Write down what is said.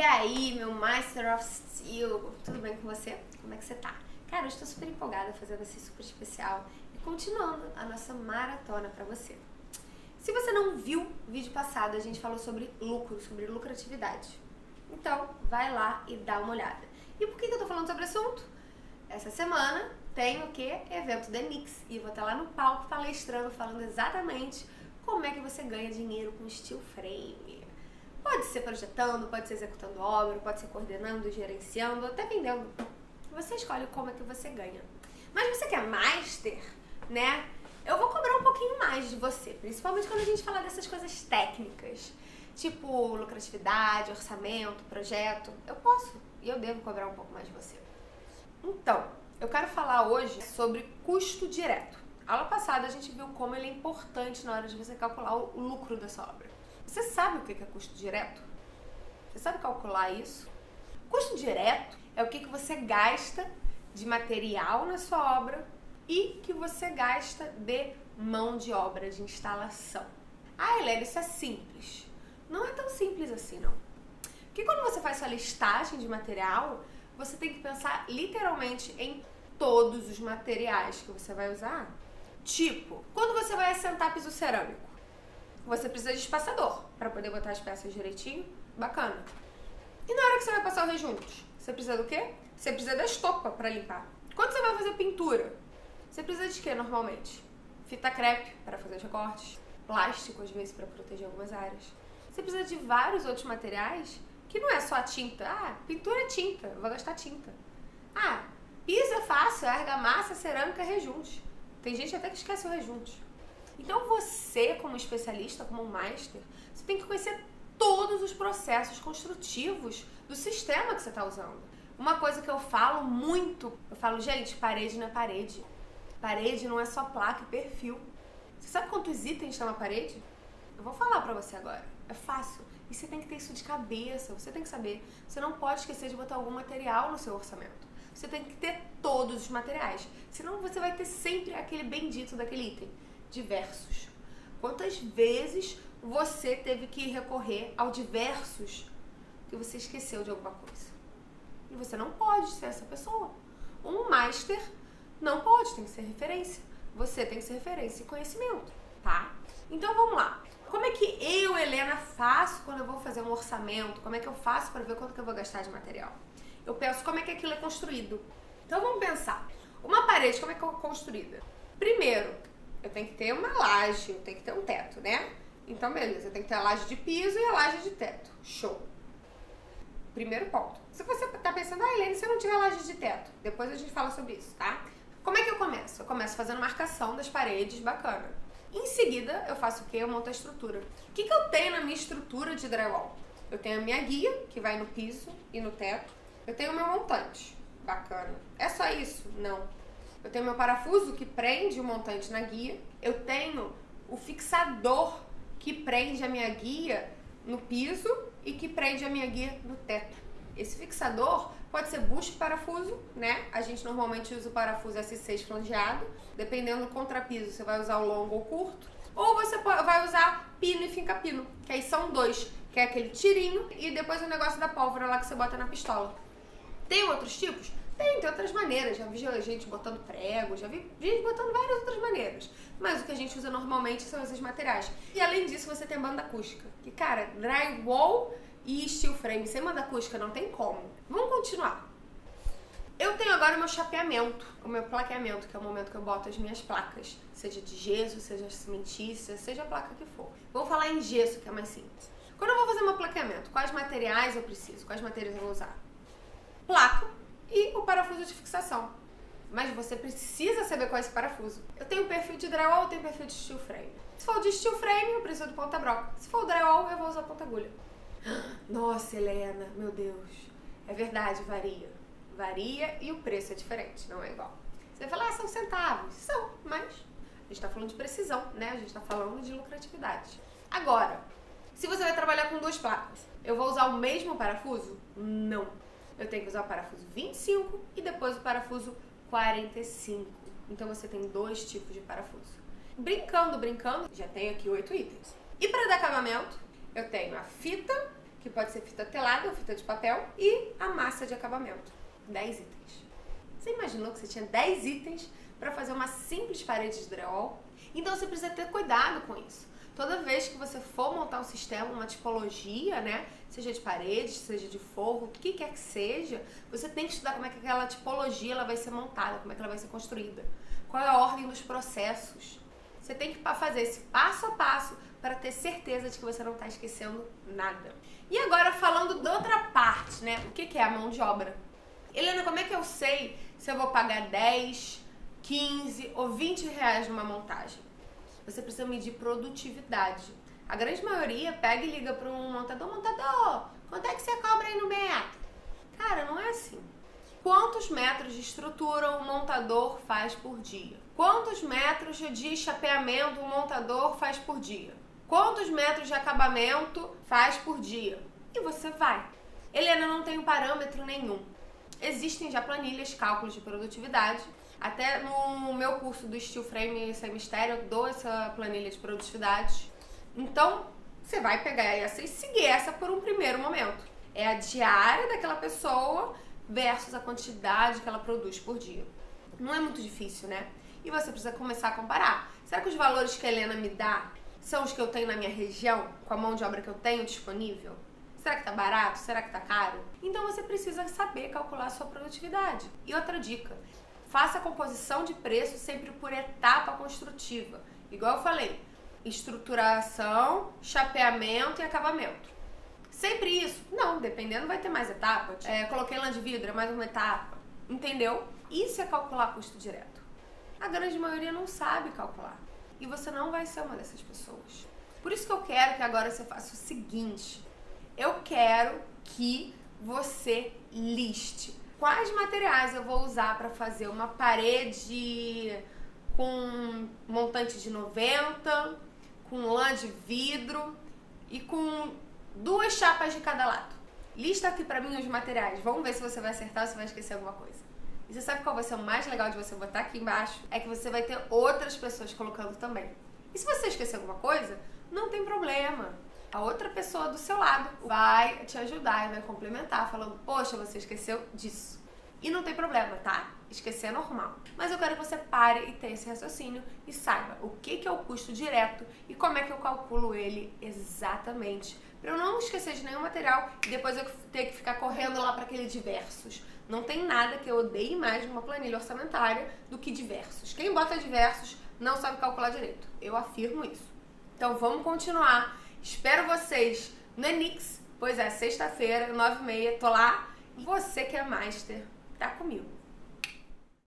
aí, meu Master of Steel, tudo bem com você? Como é que você tá? Cara, eu estou super empolgada fazendo esse super especial e continuando a nossa maratona pra você. Se você não viu o vídeo passado, a gente falou sobre lucro, sobre lucratividade. Então, vai lá e dá uma olhada. E por que eu tô falando sobre o assunto? Essa semana tem o quê? Evento The Mix. E vou estar lá no palco palestrando, falando exatamente como é que você ganha dinheiro com steel frame. Pode ser projetando, pode ser executando obra, pode ser coordenando, gerenciando, até vendendo. Você escolhe como é que você ganha. Mas você quer master, né? Eu vou cobrar um pouquinho mais de você, principalmente quando a gente falar dessas coisas técnicas, tipo lucratividade, orçamento, projeto. Eu posso e eu devo cobrar um pouco mais de você. Então, eu quero falar hoje sobre custo direto. Aula passada a gente viu como ele é importante na hora de você calcular o lucro da sua obra. Você sabe o que é custo direto? Você sabe calcular isso? Custo direto é o que você gasta de material na sua obra e que você gasta de mão de obra, de instalação. Ah, Helena, isso é simples. Não é tão simples assim, não. Porque quando você faz sua listagem de material, você tem que pensar literalmente em todos os materiais que você vai usar. Tipo, quando você vai assentar piso cerâmico, você precisa de espaçador para poder botar as peças direitinho, bacana. E na hora que você vai passar os rejuntos, você precisa do quê? Você precisa da estopa para limpar. Quando você vai fazer pintura, você precisa de quê normalmente? Fita crepe para fazer os recortes, plástico às vezes para proteger algumas áreas. Você precisa de vários outros materiais que não é só a tinta. Ah, pintura é tinta, eu vou gastar tinta. Ah, piso é fácil, é argamassa, cerâmica, rejunte. Tem gente até que esquece o rejunte. Então você, como especialista, como master, você tem que conhecer todos os processos construtivos do sistema que você está usando. Uma coisa que eu falo muito, eu falo, gente, parede não é parede. Parede não é só placa e perfil. Você sabe quantos itens tem uma parede? Eu vou falar pra você agora. É fácil. E você tem que ter isso de cabeça, você tem que saber. Você não pode esquecer de botar algum material no seu orçamento. Você tem que ter todos os materiais. Senão você vai ter sempre aquele bendito daquele item. Diversos. Quantas vezes você teve que recorrer ao diversos que você esqueceu de alguma coisa? E você não pode ser essa pessoa. Um master não pode, tem que ser referência. Você tem que ser referência e conhecimento, tá? Então vamos lá. Como é que eu, Helena, faço quando eu vou fazer um orçamento? Como é que eu faço para ver quanto que eu vou gastar de material? Eu penso como é que aquilo é construído. Então vamos pensar. Uma parede, como é que é construída? Primeiro, eu tenho que ter uma laje, eu tenho que ter um teto, né? Então beleza, eu tenho que ter a laje de piso e a laje de teto. Show. Primeiro ponto. Se você tá pensando, ah, Helena, se eu não tiver laje de teto, depois a gente fala sobre isso, tá? Como é que eu começo? Eu começo fazendo marcação das paredes, bacana. Em seguida, eu faço o quê? Eu monto a estrutura. O que eu tenho na minha estrutura de drywall? Eu tenho a minha guia, que vai no piso e no teto. Eu tenho o meu montante. Bacana. É só isso? Não. Eu tenho meu parafuso, que prende o montante na guia. Eu tenho o fixador, que prende a minha guia no piso e que prende a minha guia no teto. Esse fixador pode ser bucho parafuso, né? A gente normalmente usa o parafuso S6 flangeado. Dependendo do contrapiso, você vai usar o longo ou curto. Ou você vai usar pino e finca-pino, que aí são dois, que é aquele tirinho e depois o negócio da pólvora lá que você bota na pistola. Tem outros tipos? Tem outras maneiras. Já vi gente botando prego, já vi gente botando várias outras maneiras. Mas o que a gente usa normalmente são esses materiais. E além disso, você tem banda acústica. Que, cara, drywall e steel frame sem banda acústica não tem como. Vamos continuar. Eu tenho agora o meu chapeamento, o meu plaqueamento, que é o momento que eu boto as minhas placas. Seja de gesso, seja cimentícia, seja a placa que for. Vou falar em gesso, que é mais simples. Quando eu vou fazer meu plaqueamento, quais materiais eu preciso? Quais materiais eu vou usar? Placa e o parafuso de fixação. Mas você precisa saber qual é esse parafuso. Eu tenho perfil de drywall, eu tenho perfil de steel frame. Se for de steel frame, eu preciso de ponta broca. Se for drywall, eu vou usar ponta agulha. Nossa, Helena, meu Deus. É verdade, varia. Varia e o preço é diferente, não é igual. Você vai falar, são centavos. São, mas a gente tá falando de precisão, né? A gente tá falando de lucratividade. Agora, se você vai trabalhar com duas placas, eu vou usar o mesmo parafuso? Não. Eu tenho que usar o parafuso 25 e depois o parafuso 45. Então você tem dois tipos de parafuso. Brincando, já tenho aqui 8 itens. E para dar acabamento, eu tenho a fita, que pode ser fita telada ou fita de papel, e a massa de acabamento. 10 itens. Você imaginou que você tinha 10 itens para fazer uma simples parede de drywall? Então você precisa ter cuidado com isso. Toda vez que você for montar um sistema, uma tipologia, né? Seja de paredes, seja de forro, o que quer que seja, você tem que estudar como é que aquela tipologia ela vai ser montada, como é que ela vai ser construída. Qual é a ordem dos processos. Você tem que fazer esse passo a passo para ter certeza de que você não está esquecendo nada. E agora falando da outra parte, né? O que é a mão de obra? Helena, como é que eu sei se eu vou pagar 10, 15 ou 20 reais numa montagem? Você precisa medir produtividade. A grande maioria pega e liga para um montador, quanto é que você cobra aí no metro? Cara, não é assim. Quantos metros de estrutura um montador faz por dia? Quantos metros de chapeamento um montador faz por dia? Quantos metros de acabamento faz por dia? E você vai. Helena, não tem parâmetro nenhum. Existem já planilhas, cálculos de produtividade. Até no meu curso do Steel Frame Sem Mistério, eu dou essa planilha de produtividade. Então, você vai pegar essa e seguir essa por um primeiro momento. É a diária daquela pessoa versus a quantidade que ela produz por dia. Não é muito difícil, né? E você precisa começar a comparar. Será que os valores que a Helena me dá são os que eu tenho na minha região, com a mão de obra que eu tenho disponível? Será que tá barato? Será que tá caro? Então você precisa saber calcular a sua produtividade. E outra dica, faça a composição de preço sempre por etapa construtiva. Igual eu falei, estruturação, chapeamento e acabamento. Sempre isso? Não, dependendo vai ter mais etapas. Coloquei lã de vidro, é mais uma etapa. Entendeu? Isso é calcular custo direto. A grande maioria não sabe calcular. E você não vai ser uma dessas pessoas. Por isso que eu quero que agora você faça o seguinte. Eu quero que você liste quais materiais eu vou usar para fazer uma parede com montante de 90, com lã de vidro e com 2 chapas de cada lado. Lista aqui pra mim os materiais. Vamos ver se você vai acertar ou se vai esquecer alguma coisa. E você sabe qual vai ser o mais legal de você botar aqui embaixo? É que você vai ter outras pessoas colocando também. E se você esquecer alguma coisa, não tem problema. A outra pessoa do seu lado vai te ajudar e vai complementar, falando, poxa, você esqueceu disso. E não tem problema, tá? Esquecer é normal. Mas eu quero que você pare e tenha esse raciocínio e saiba o que é o custo direto e como é que eu calculo ele exatamente. Pra eu não esquecer de nenhum material e depois eu ter que ficar correndo lá para aquele diversos. Não tem nada que eu odeie mais numa planilha orçamentária do que diversos. Quem bota diversos não sabe calcular direito. Eu afirmo isso. Então vamos continuar. Espero vocês no Enix. Pois é, sexta-feira, 9h30, tô lá. Você que é master, tá comigo.